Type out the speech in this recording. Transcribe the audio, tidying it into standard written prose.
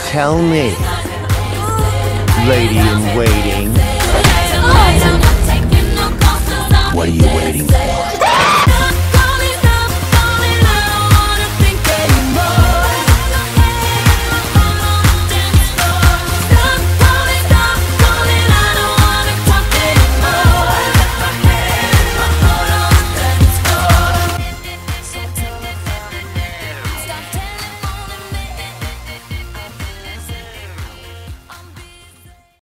Tell me, lady in waiting, what are you waiting for?